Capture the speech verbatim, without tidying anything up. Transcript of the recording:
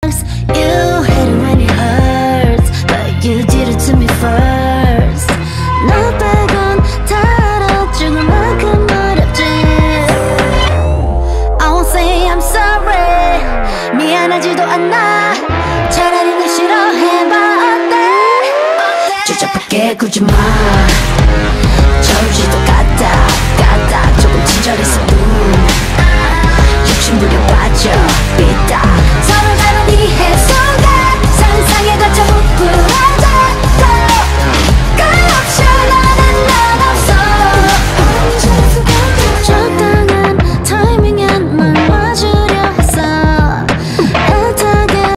You hate it when it hurts, but you did it to me first. 너 빼곤 다 죽을 만큼 어렵지. I won't say I'm sorry, 미안하지도 않아. 차라리 날 싫어해봐. 어때? 주저밖에 굳지 마.